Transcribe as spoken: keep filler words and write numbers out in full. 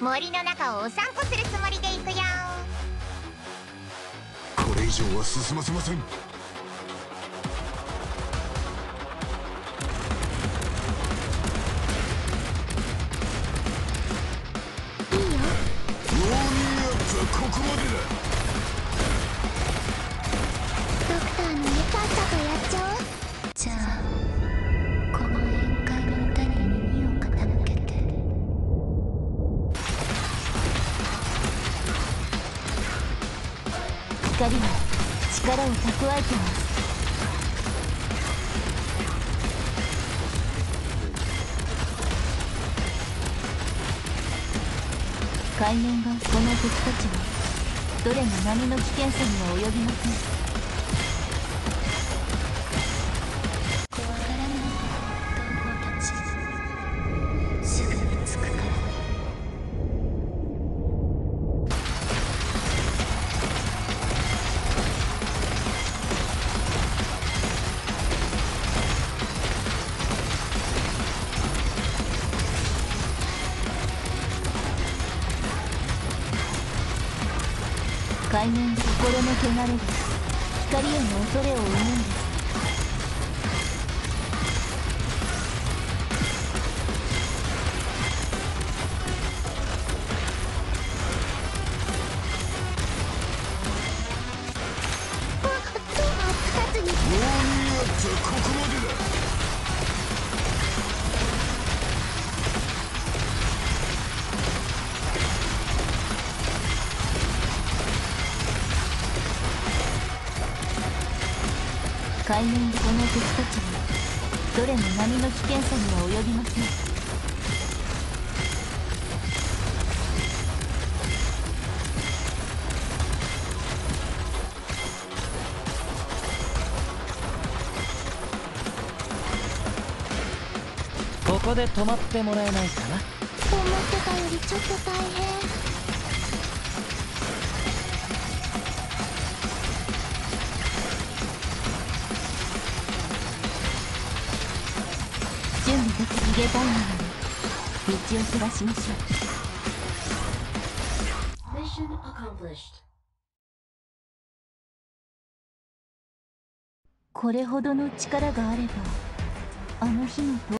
森の中をお散歩するつもりで行くよ。 これ以上は進ませません。ここまでだ。 ドクターの家さっさとやっちゃおう。じゃあこの宴会の歌に耳を傾けて。光は力を蓄えてます。海面がこの敵たちはどれも波の危険さには及びません。怖がらない同胞たち、すぐに着くから。海面が心の汚れで光への恐れを生むんです。あっ、二つに。もう逃げやつはここまでだ。海面でこの敵たちはどれも波の危険さには及びません。 ここで止まってもらえないかな。 思ってたよりちょっと大変。準備でき逃げたいなのに道をそらしましょう。 Mission accomplished。 これほどの力があればあの日の